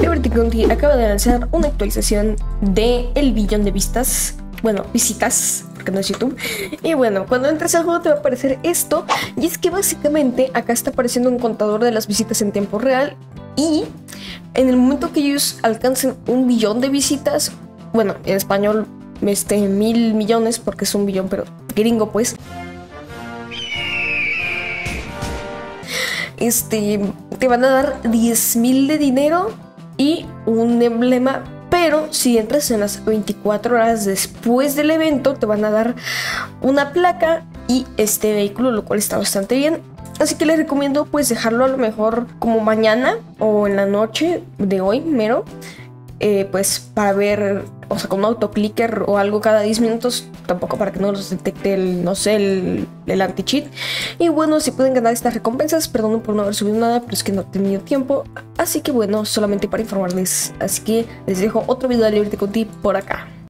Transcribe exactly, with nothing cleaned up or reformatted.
Liberty County acaba de lanzar una actualización de el billón de vistas, bueno, visitas, porque no es YouTube. Y bueno, cuando entres al juego te va a aparecer esto, y es que básicamente acá está apareciendo un contador de las visitas en tiempo real, y en el momento que ellos alcancen un billón de visitas, bueno, en español este, mil millones, porque es un billón, pero gringo pues, este, te van a dar diez mil de dinero y un emblema. Pero si entras en las veinticuatro horas después del evento, te van a dar una placa y este vehículo, lo cual está bastante bien. Así que les recomiendo pues dejarlo a lo mejor como mañana o en la noche de hoy mero, eh, pues para ver, o sea, con un autoclicker o algo cada diez minutos, tampoco para que no los detecte el, no sé, el, el anti-cheat. Y bueno, si pueden ganar estas recompensas, perdón por no haber subido nada, pero es que no he tenido tiempo. Así que bueno, solamente para informarles. Así que les dejo otro video de Liberty County por acá.